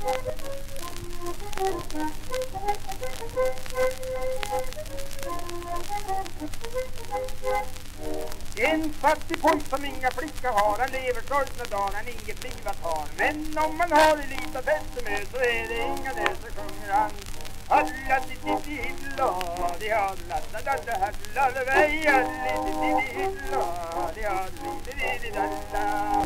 En fattig pojk som inga flicka har, han lever sorgsna dagar, han inget liv att ha. Men om man har det lite fäste med så är det inga nöd, så sjunger han. Alla di hilla, di halla, da da da halla, da vej, alla di hilla, di halla, di da da.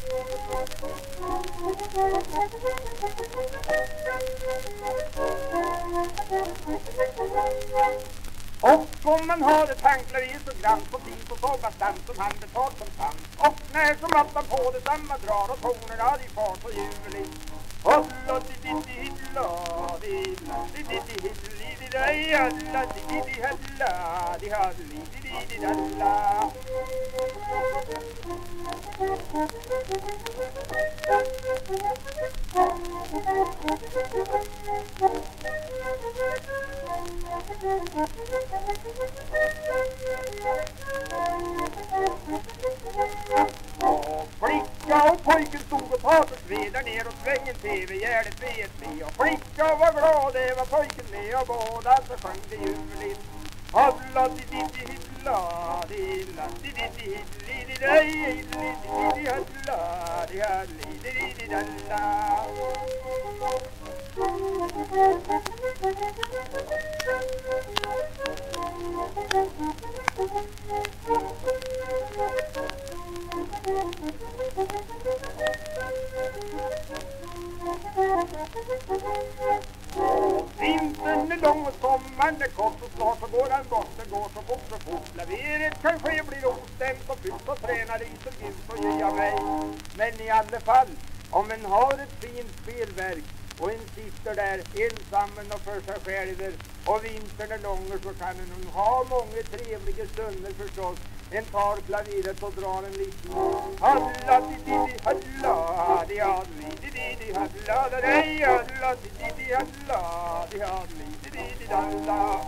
Och om man har ett handklaver så grant på tid och så bastant som han betalt som sant. Och när som attan på det samma drar och tonerna de far så juveligt. Alla di hilla, di hilla, di hilla, di dig, alla di hilla, di halla, di dalla. Flicka och pojken stod och pratade ved där ner och svängen tv-gärdet V1B. Och flicka var glad, det var pojken med och båda så sjöng det juligt. Alla di hilla, di hilla, di hilla, di dig, di hilla, di halla, di dalla. Vintern är lång och sommaren är kort och snart så går han bort, det går så fort så fort. Laveret kanske blir ostämt och fyllt och tränar i så gud så ger jag mig. Men i alla fall, om en har ett fint spelverk och en sitter där ensam och för sig själv och vintern är lång så kan en ha många trevliga stunder förstås. En tar klaveret och drar en liten halla di halla di halli di halla da dej halla di halla di halli di dalla.